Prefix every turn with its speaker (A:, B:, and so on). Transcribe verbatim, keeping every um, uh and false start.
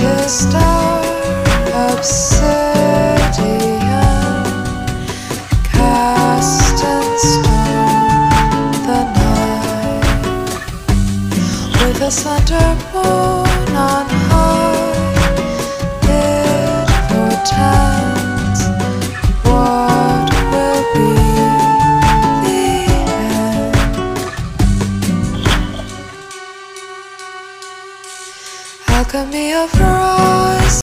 A: kissed our obsidian, cast in stone the night, with a slender moon on high. It portends what will be the end. Alchemy of rise.